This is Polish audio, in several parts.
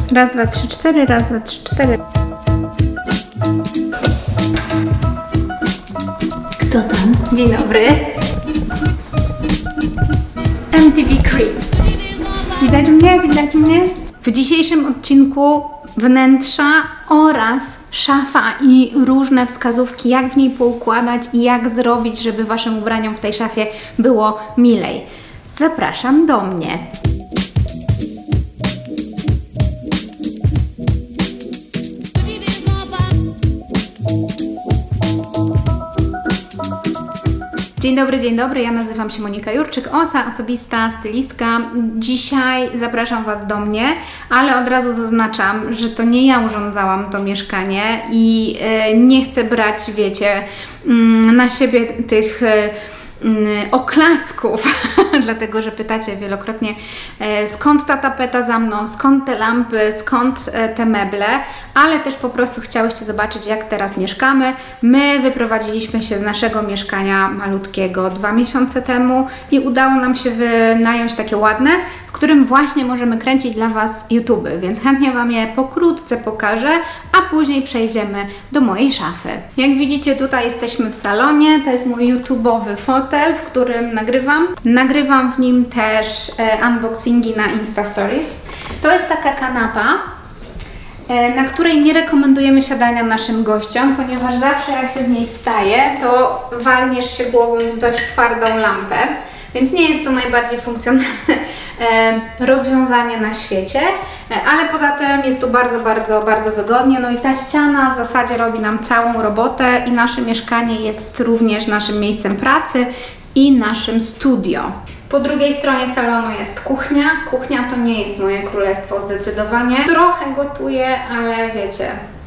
Raz, dwa, trzy, cztery, raz, dwa, trzy, cztery. Kto tam? Dzień dobry. MTV Creeps. Widać mnie? Widać mnie? W dzisiejszym odcinku wnętrza oraz szafa i różne wskazówki, jak w niej poukładać i jak zrobić, żeby waszym ubraniom w tej szafie było milej. Zapraszam do mnie. Dzień dobry, ja nazywam się Monika Jurczyk, osobista stylistka. Dzisiaj zapraszam Was do mnie, ale od razu zaznaczam, że to nie ja urządzałam to mieszkanie i nie chcę brać, wiecie, na siebie tych oklasków, dlatego że pytacie wielokrotnie, skąd ta tapeta za mną, skąd te lampy, skąd te meble, ale też po prostu chciałyście zobaczyć, jak teraz mieszkamy. My wyprowadziliśmy się z naszego mieszkania malutkiego 2 miesiące temu i udało nam się wynająć takie ładne, w którym właśnie możemy kręcić dla Was YouTube, więc chętnie Wam je pokrótce pokażę, a później przejdziemy do mojej szafy. Jak widzicie, tutaj jesteśmy w salonie, to jest mój YouTube'owy fotel, w którym nagrywam. Nagrywam w nim też unboxingi na Insta Stories. To jest taka kanapa, na której nie rekomendujemy siadania naszym gościom, ponieważ zawsze jak się z niej wstaje, to walniesz się głową w dość twardą lampę. Więc nie jest to najbardziej funkcjonalne rozwiązanie na świecie, ale poza tym jest tu bardzo wygodnie. No i ta ściana w zasadzie robi nam całą robotę i nasze mieszkanie jest również naszym miejscem pracy i naszym studio. Po drugiej stronie salonu jest kuchnia. Kuchnia to nie jest moje królestwo zdecydowanie. Trochę gotuję, ale wiecie,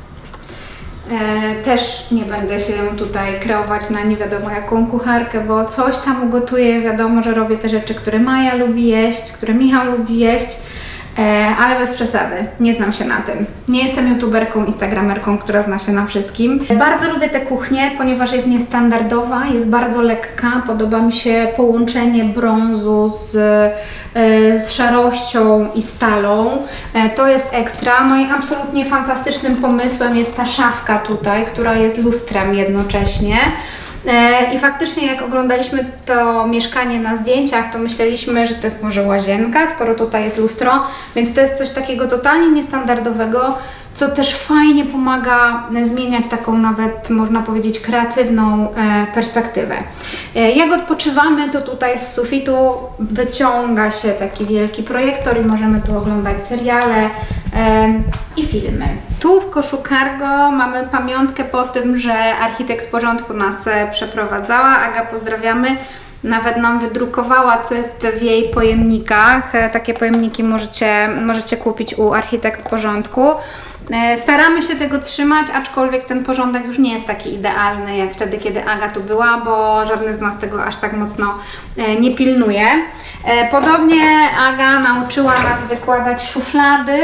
też nie będę się tutaj kreować na nie wiadomo jaką kucharkę, bo coś tam ugotuję, wiadomo, że robię te rzeczy, które Maja lubi jeść, które Michał lubi jeść, ale bez przesady, nie znam się na tym. Nie jestem youtuberką, instagramerką, która zna się na wszystkim. Bardzo lubię tę kuchnię, ponieważ jest niestandardowa, jest bardzo lekka, podoba mi się połączenie brązu z szarością i stalą. To jest ekstra. No i absolutnie fantastycznym pomysłem jest ta szafka tutaj, która jest lustrem jednocześnie. I faktycznie jak oglądaliśmy to mieszkanie na zdjęciach, to myśleliśmy, że to jest może łazienka, skoro tutaj jest lustro, więc to jest coś takiego totalnie niestandardowego, co też fajnie pomaga zmieniać taką nawet, można powiedzieć, kreatywną perspektywę. Jak odpoczywamy, to tutaj z sufitu wyciąga się taki wielki projektor i możemy tu oglądać seriale i filmy. Tu w koszu cargo mamy pamiątkę po tym, że architekt porządku nas przeprowadzała. Aga, pozdrawiamy. Nawet nam wydrukowała, co jest w jej pojemnikach. Takie pojemniki możecie kupić u architekt porządku. Staramy się tego trzymać, aczkolwiek ten porządek już nie jest taki idealny jak wtedy, kiedy Aga tu była, bo żadny z nas tego aż tak mocno nie pilnuje. Podobnie Aga nauczyła nas wykładać szuflady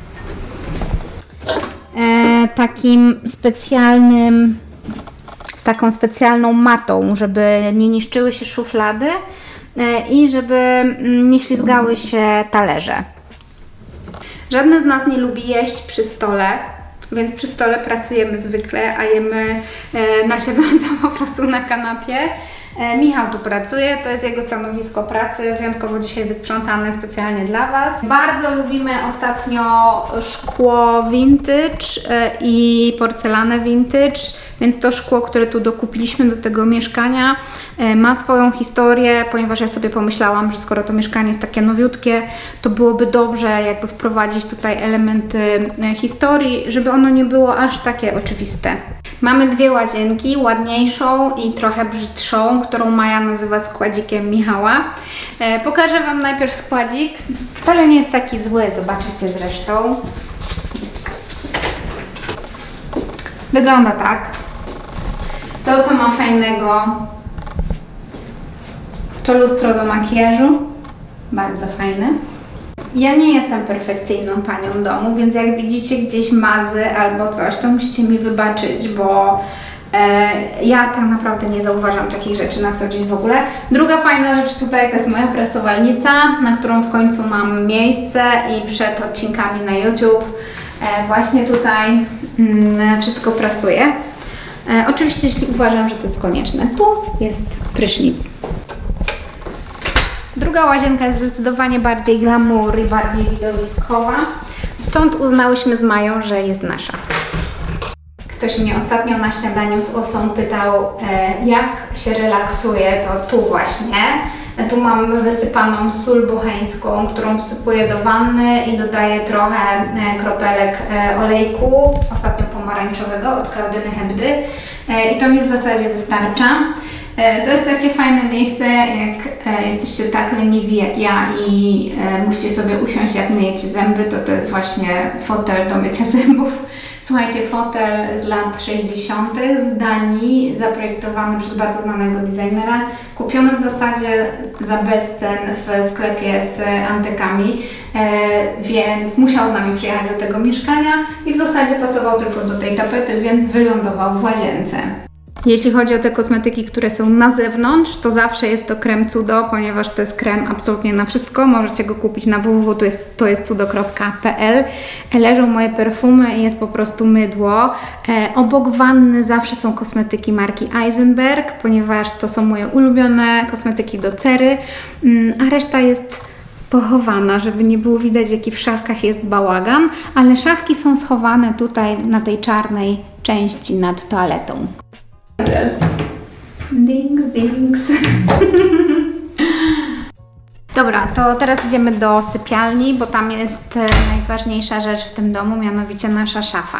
taką specjalną matą, żeby nie niszczyły się szuflady i żeby nie ślizgały się talerze. Żadne z nas nie lubi jeść przy stole, więc przy stole pracujemy zwykle, a jemy na siedząco po prostu na kanapie. Michał tu pracuje, to jest jego stanowisko pracy, wyjątkowo dzisiaj wysprzątane specjalnie dla Was. Bardzo lubimy ostatnio szkło vintage i porcelanę vintage, więc to szkło, które tu dokupiliśmy do tego mieszkania, ma swoją historię, ponieważ ja sobie pomyślałam, że skoro to mieszkanie jest takie nowiutkie, to byłoby dobrze jakby wprowadzić tutaj elementy historii, żeby ono nie było aż takie oczywiste. Mamy dwie łazienki, ładniejszą i trochę brzydszą, którą Maja nazywa składzikiem Michała. Pokażę Wam najpierw składzik. Wcale nie jest taki zły, zobaczycie zresztą. Wygląda tak. To, co ma fajnego, to lustro do makijażu. Bardzo fajne. Ja nie jestem perfekcyjną panią domu, więc jak widzicie gdzieś mazy albo coś, to musicie mi wybaczyć, bo Ja tak naprawdę nie zauważam takich rzeczy na co dzień w ogóle. Druga fajna rzecz tutaj to jest moja prasowalnica, na którą w końcu mam miejsce i przed odcinkami na YouTube właśnie tutaj wszystko prasuję. Oczywiście jeśli uważam, że to jest konieczne. Tu jest prysznic. Druga łazienka jest zdecydowanie bardziej glamour i bardziej widowiskowa. Stąd uznałyśmy z Mają, że jest nasza. Ktoś mnie ostatnio na śniadaniu z Osą pytał, jak się relaksuje, to tu właśnie. Tu mam wysypaną sól bocheńską, którą wsypuję do wanny i dodaję trochę kropelek olejku, ostatnio pomarańczowego od Klaudyny Hebdy. I to mi w zasadzie wystarcza. To jest takie fajne miejsce, jak jesteście tak leniwi jak ja i musicie sobie usiąść, jak myjecie zęby, to jest właśnie fotel do mycia zębów. Słuchajcie, fotel z lat 60. z Danii, zaprojektowany przez bardzo znanego designera, kupiony w zasadzie za bezcen w sklepie z antykami, więc musiał z nami przyjechać do tego mieszkania i w zasadzie pasował tylko do tej tapety, więc wylądował w łazience. Jeśli chodzi o te kosmetyki, które są na zewnątrz, to zawsze jest to krem Cudo, ponieważ to jest krem absolutnie na wszystko. Możecie go kupić na www.tojestcudo.pl. Leżą moje perfumy i jest po prostu mydło. Obok wanny zawsze są kosmetyki marki Eisenberg, ponieważ to są moje ulubione kosmetyki do cery, a reszta jest pochowana, żeby nie było widać, jaki w szafkach jest bałagan, ale szafki są schowane tutaj na tej czarnej części nad toaletą. Dings, dings. Dobra, to teraz idziemy do sypialni, bo tam jest najważniejsza rzecz w tym domu, mianowicie nasza szafa.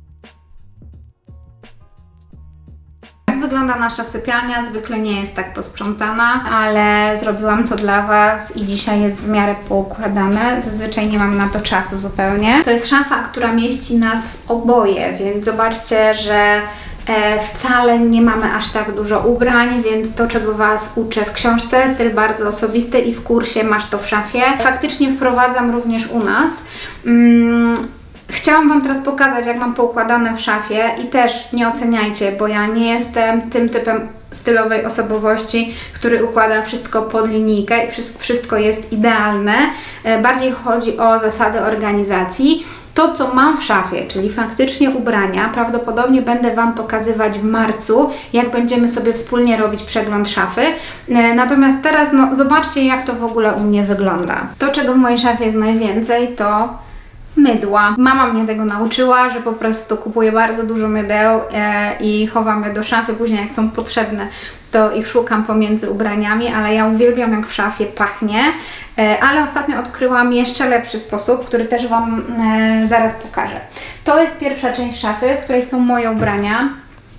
Jak wygląda nasza sypialnia? Zwykle nie jest tak posprzątana, ale zrobiłam to dla Was i dzisiaj jest w miarę poukładane. Zazwyczaj nie mam na to czasu zupełnie. To jest szafa, która mieści nas oboje, więc zobaczcie, że wcale nie mamy aż tak dużo ubrań, więc to, czego Was uczę w książce, styl bardzo osobisty i w kursie Masz to w szafie, faktycznie wprowadzam również u nas. Chciałam Wam teraz pokazać, jak mam poukładane w szafie i też nie oceniajcie, bo ja nie jestem tym typem stylowej osobowości, który układa wszystko pod linijkę i wszystko jest idealne. Bardziej chodzi o zasady organizacji. To, co mam w szafie, czyli faktycznie ubrania, prawdopodobnie będę Wam pokazywać w marcu, jak będziemy sobie wspólnie robić przegląd szafy. Natomiast teraz zobaczcie, jak to w ogóle u mnie wygląda. To, czego w mojej szafie jest najwięcej, to mydła. Mama mnie tego nauczyła, że po prostu kupuję bardzo dużo mydeł i chowam je do szafy, później jak są potrzebne, to ich szukam pomiędzy ubraniami, ale ja uwielbiam, jak w szafie pachnie, ale ostatnio odkryłam jeszcze lepszy sposób, który też Wam zaraz pokażę. To jest pierwsza część szafy, w której są moje ubrania.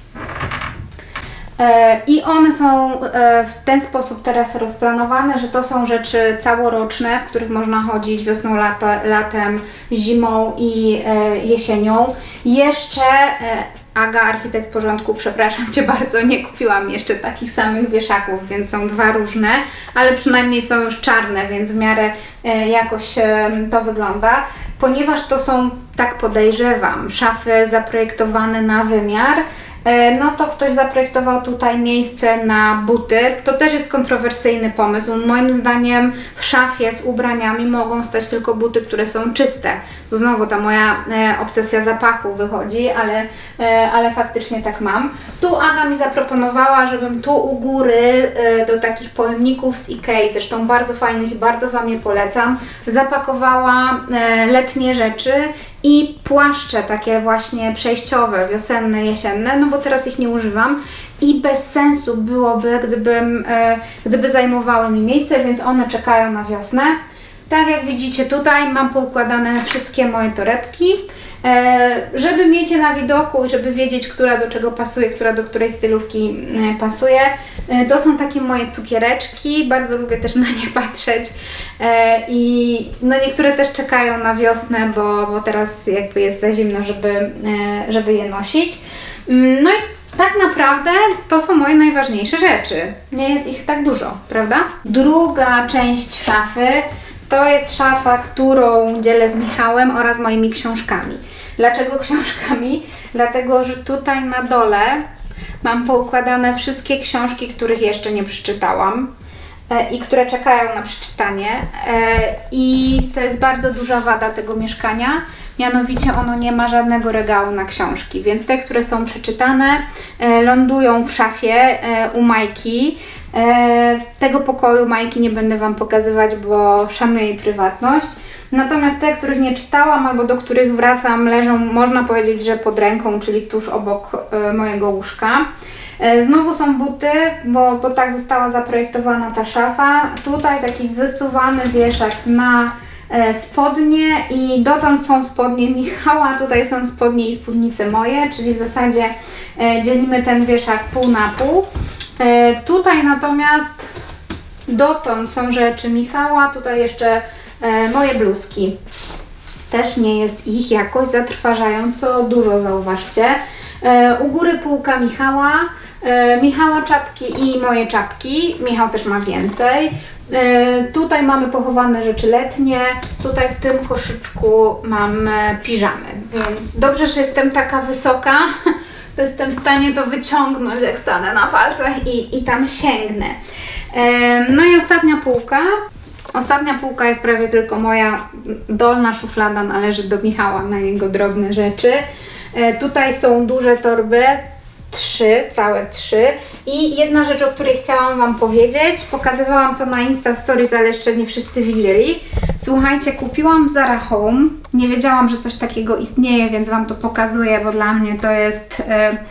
I one są w ten sposób teraz rozplanowane, że to są rzeczy całoroczne, w których można chodzić wiosną, latem, zimą i jesienią. Jeszcze Aga, architekt porządku, przepraszam Cię bardzo, nie kupiłam jeszcze takich samych wieszaków, więc są dwa różne, ale przynajmniej są już czarne, więc w miarę jakoś to wygląda. Ponieważ to są, tak podejrzewam, szafy zaprojektowane na wymiar, no to ktoś zaprojektował tutaj miejsce na buty. To też jest kontrowersyjny pomysł. Moim zdaniem w szafie z ubraniami mogą stać tylko buty, które są czyste. Tu znowu ta moja obsesja zapachu wychodzi, ale faktycznie tak mam. Tu Aga mi zaproponowała, żebym tu u góry do takich pojemników z Ikei, zresztą bardzo fajnych i bardzo Wam je polecam, zapakowała letnie rzeczy i płaszcze takie właśnie przejściowe, wiosenne, jesienne, no bo teraz ich nie używam i bez sensu byłoby, gdyby zajmowały mi miejsce, więc one czekają na wiosnę. Tak jak widzicie tutaj mam poukładane wszystkie moje torebki, żeby mieć je na widoku i żeby wiedzieć, która do czego pasuje, która do której stylówki pasuje. To są takie moje cukiereczki, bardzo lubię też na nie patrzeć i no niektóre też czekają na wiosnę, bo teraz jakby jest za zimno, żeby je nosić. No i tak naprawdę to są moje najważniejsze rzeczy. Nie jest ich tak dużo, prawda? Druga część szafy to jest szafa, którą dzielę z Michałem oraz moimi książkami. Dlaczego książkami? Dlatego, że tutaj na dole mam poukładane wszystkie książki, których jeszcze nie przeczytałam i które czekają na przeczytanie. I to jest bardzo duża wada tego mieszkania, mianowicie ono nie ma żadnego regału na książki, więc te, które są przeczytane, lądują w szafie u Majki. Tego pokoju Majki nie będę Wam pokazywać, bo szanuję jej prywatność. Natomiast te, których nie czytałam albo do których wracam, leżą, można powiedzieć, że pod ręką, czyli tuż obok mojego łóżka. Znowu są buty, bo tak została zaprojektowana ta szafa. Tutaj taki wysuwany wieszak na spodnie i dotąd są spodnie Michała, tutaj są spodnie i spódnice moje, czyli w zasadzie dzielimy ten wieszak pół na pół. Tutaj natomiast dotąd są rzeczy Michała, tutaj jeszcze moje bluzki. Też nie jest ich jakoś zatrważająco dużo, zauważcie. U góry półka Michała, Michała czapki i moje czapki. Michał też ma więcej. Tutaj mamy pochowane rzeczy letnie, tutaj w tym koszyczku mam piżamy, więc dobrze, że jestem taka wysoka, to jestem w stanie to wyciągnąć, jak stanę na palcach i tam sięgnę. No i ostatnia półka. Ostatnia półka jest prawie tylko moja, dolna szuflada należy do Michała na jego drobne rzeczy. Tutaj są duże torby, całe trzy. I jedna rzecz, o której chciałam Wam powiedzieć, pokazywałam to na Insta Stories, ale jeszcze nie wszyscy widzieli. Słuchajcie, kupiłam w Zara Home, nie wiedziałam, że coś takiego istnieje, więc Wam to pokazuję, bo dla mnie to jest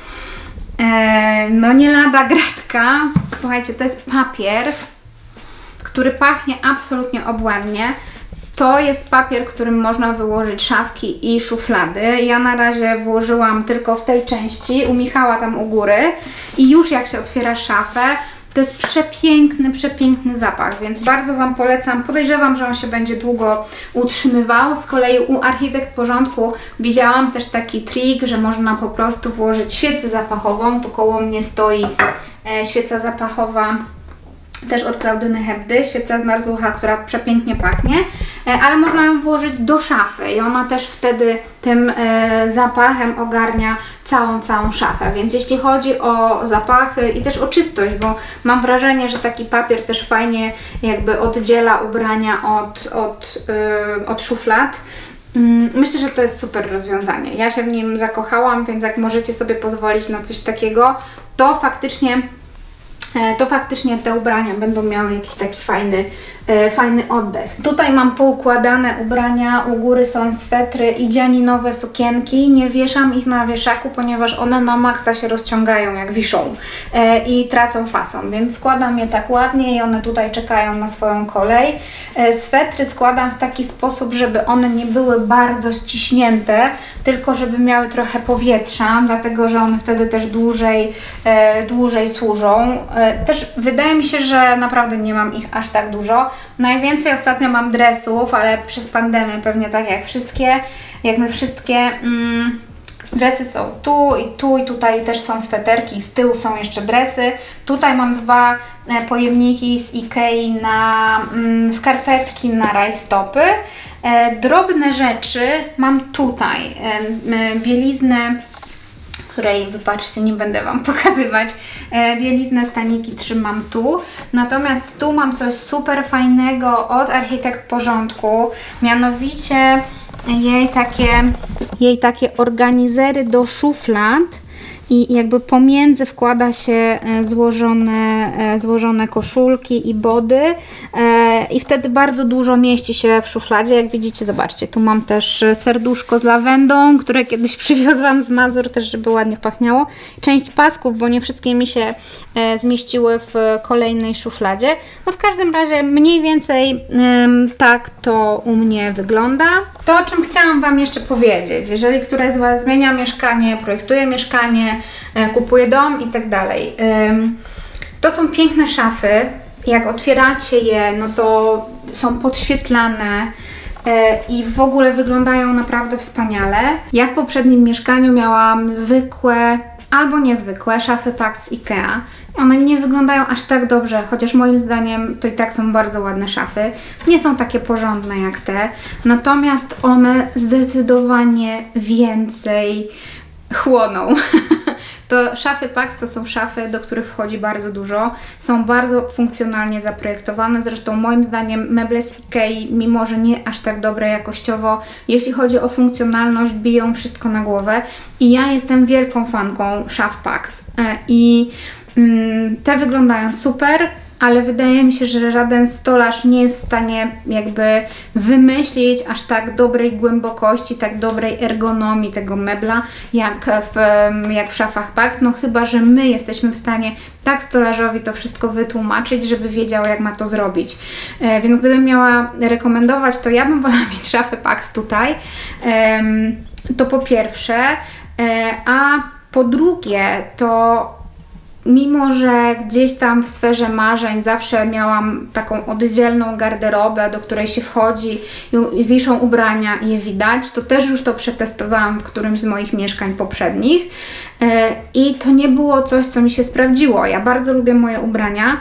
no nie lada gratka. Słuchajcie, to jest papier, który pachnie absolutnie obłędnie. To jest papier, którym można wyłożyć szafki i szuflady. Ja na razie włożyłam tylko w tej części, u Michała tam u góry. I już jak się otwiera szafę, to jest przepiękny, przepiękny zapach, więc bardzo Wam polecam. Podejrzewam, że on się będzie długo utrzymywał. Z kolei u Architekt Porządku widziałam też taki trik, że można po prostu włożyć świecę zapachową. Tu koło mnie stoi świeca zapachowa, też od Klaudyny Hebdy, świeca zmarzlucha, która przepięknie pachnie, ale można ją włożyć do szafy i ona też wtedy tym zapachem ogarnia całą szafę, więc jeśli chodzi o zapachy i też o czystość, bo mam wrażenie, że taki papier też fajnie jakby oddziela ubrania od szuflad. Myślę, że to jest super rozwiązanie. Ja się w nim zakochałam, więc jak możecie sobie pozwolić na coś takiego, to faktycznie te ubrania będą miały jakiś taki fajny oddech. Tutaj mam poukładane ubrania, u góry są swetry i dzianinowe sukienki. Nie wieszam ich na wieszaku, ponieważ one na maksa się rozciągają jak wiszą i tracą fason, więc składam je tak ładnie i one tutaj czekają na swoją kolej. Swetry składam w taki sposób, żeby one nie były bardzo ściśnięte, tylko żeby miały trochę powietrza, dlatego że one wtedy też dłużej służą. Też wydaje mi się, że naprawdę nie mam ich aż tak dużo. Najwięcej ostatnio mam dresów, ale przez pandemię pewnie tak jak my wszystkie. Dresy są tu i tutaj też są sweterki, z tyłu są jeszcze dresy. Tutaj mam dwa pojemniki z Ikei na skarpetki na rajstopy. Drobne rzeczy mam tutaj, bieliznę, której, wybaczcie, nie będę Wam pokazywać, bieliznę, staniki trzymam tu. Natomiast tu mam coś super fajnego od Architekt Porządku, mianowicie jej takie organizery do szuflad i jakby pomiędzy wkłada się złożone koszulki i body i wtedy bardzo dużo mieści się w szufladzie. Jak widzicie, zobaczcie, tu mam też serduszko z lawendą, które kiedyś przywiozłam z Mazur, też żeby ładnie pachniało. Część pasków, bo nie wszystkie mi się zmieściły w kolejnej szufladzie. No w każdym razie mniej więcej tak to u mnie wygląda. To, o czym chciałam Wam jeszcze powiedzieć, jeżeli któraś z Was zmienia mieszkanie, projektuje mieszkanie, kupuje dom i tak dalej. To są piękne szafy. Jak otwieracie je, no to są podświetlane i w ogóle wyglądają naprawdę wspaniale. Ja w poprzednim mieszkaniu miałam zwykłe albo niezwykłe szafy Pax z Ikea. One nie wyglądają aż tak dobrze, chociaż moim zdaniem to i tak są bardzo ładne szafy. Nie są takie porządne jak te, natomiast one zdecydowanie więcej chłoną. to szafy Pax to są szafy, do których wchodzi bardzo dużo. Są bardzo funkcjonalnie zaprojektowane. Zresztą moim zdaniem meble z Ikei, mimo że nie aż tak dobre jakościowo, jeśli chodzi o funkcjonalność, biją wszystko na głowę. I ja jestem wielką fanką szaf Pax. I te wyglądają super, ale wydaje mi się, że żaden stolarz nie jest w stanie jakby wymyślić aż tak dobrej głębokości, tak dobrej ergonomii tego mebla jak w szafach Pax, no chyba że my jesteśmy w stanie tak stolarzowi to wszystko wytłumaczyć, żeby wiedział, jak ma to zrobić. Więc gdybym miała rekomendować, to ja bym wolała mieć szafy Pax tutaj, to po pierwsze, a po drugie to mimo że gdzieś tam w sferze marzeń zawsze miałam taką oddzielną garderobę, do której się wchodzi i wiszą ubrania i je widać, to też już to przetestowałam w którymś z moich mieszkań poprzednich i to nie było coś, co mi się sprawdziło. Ja bardzo lubię moje ubrania,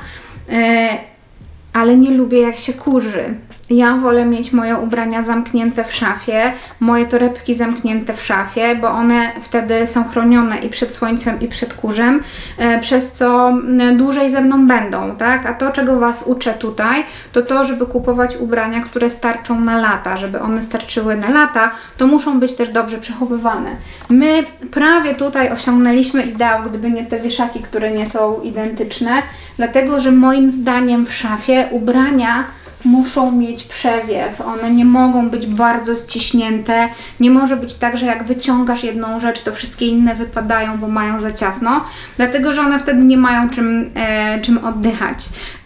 ale nie lubię, jak się kurzy. Ja wolę mieć moje ubrania zamknięte w szafie, moje torebki zamknięte w szafie, bo one wtedy są chronione i przed słońcem, i przed kurzem, przez co dłużej ze mną będą, tak? A to, czego Was uczę tutaj, to to, żeby kupować ubrania, które starczą na lata. Żeby one starczyły na lata, to muszą być też dobrze przechowywane. My prawie tutaj osiągnęliśmy ideał, gdyby nie te wieszaki, które nie są identyczne, dlatego, że moim zdaniem w szafie ubrania muszą mieć przewiew, one nie mogą być bardzo ściśnięte, nie może być tak, że jak wyciągasz jedną rzecz, to wszystkie inne wypadają, bo mają za ciasno, dlatego, że one wtedy nie mają czym oddychać.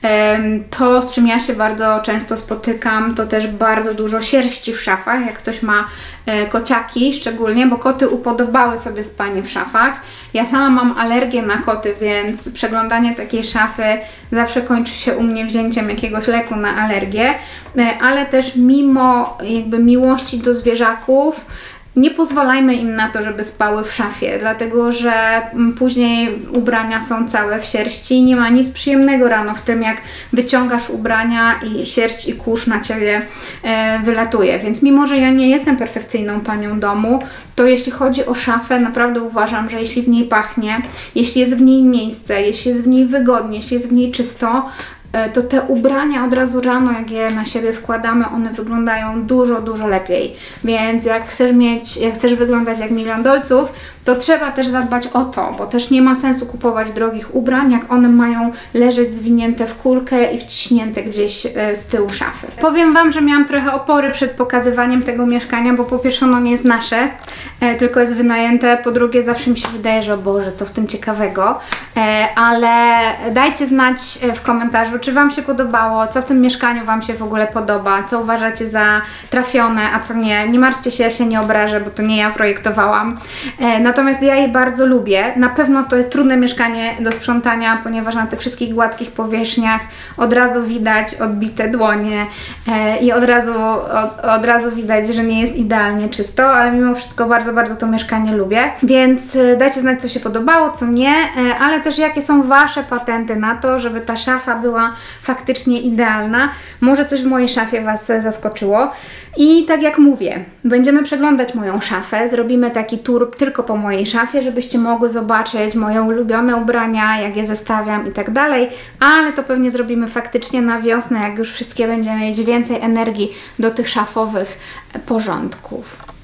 To, z czym ja się bardzo często spotykam, to też bardzo dużo sierści w szafach, jak ktoś ma kociaki szczególnie, bo koty upodobały sobie spanie w szafach. Ja sama mam alergię na koty, więc przeglądanie takiej szafy zawsze kończy się u mnie wzięciem jakiegoś leku na alergię, ale też mimo jakby miłości do zwierzaków, nie pozwalajmy im na to, żeby spały w szafie, dlatego że później ubrania są całe w sierści i nie ma nic przyjemnego rano w tym, jak wyciągasz ubrania i sierść i kurz na Ciebie wylatuje. Więc mimo, że ja nie jestem perfekcyjną panią domu, to jeśli chodzi o szafę, naprawdę uważam, że jeśli w niej pachnie, jeśli jest w niej miejsce, jeśli jest w niej wygodnie, jeśli jest w niej czysto, to te ubrania od razu rano, jak je na siebie wkładamy, one wyglądają dużo, dużo lepiej. Więc jak chcesz wyglądać jak $1 000 000, to trzeba też zadbać o to, bo też nie ma sensu kupować drogich ubrań, jak one mają leżeć zwinięte w kulkę i wciśnięte gdzieś z tyłu szafy. Powiem Wam, że miałam trochę opory przed pokazywaniem tego mieszkania, bo po pierwsze ono nie jest nasze, tylko jest wynajęte, po drugie zawsze mi się wydaje, że o Boże, co w tym ciekawego, ale dajcie znać w komentarzu, czy Wam się podobało, co w tym mieszkaniu Wam się w ogóle podoba, co uważacie za trafione, a co nie. Nie martwcie się, ja się nie obrażę, bo to nie ja projektowałam. Natomiast ja je bardzo lubię. Na pewno to jest trudne mieszkanie do sprzątania, ponieważ na tych wszystkich gładkich powierzchniach od razu widać odbite dłonie i od razu widać, że nie jest idealnie czysto, ale mimo wszystko bardzo, bardzo to mieszkanie lubię. Więc dajcie znać, co się podobało, co nie, ale też jakie są Wasze patenty na to, żeby ta szafa była faktycznie idealna. Może coś w mojej szafie Was zaskoczyło. I tak jak mówię, będziemy przeglądać moją szafę, zrobimy taki tour tylko po mojej szafie, żebyście mogły zobaczyć moje ulubione ubrania, jak je zestawiam i tak dalej, ale to pewnie zrobimy faktycznie na wiosnę, jak już wszystkie będziemy mieć więcej energii do tych szafowych porządków.